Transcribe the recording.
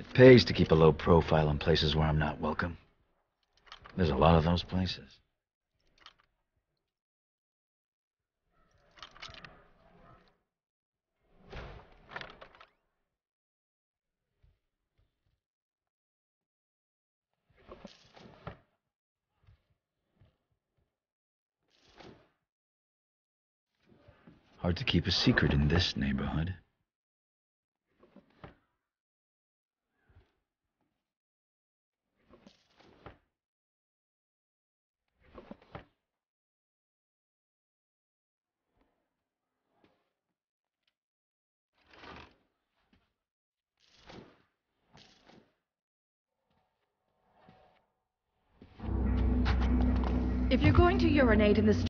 Pays to keep a low profile in places where I'm not welcome. There's a lot of those places. Hard to keep a secret in this neighborhood. If you're going to urinate in the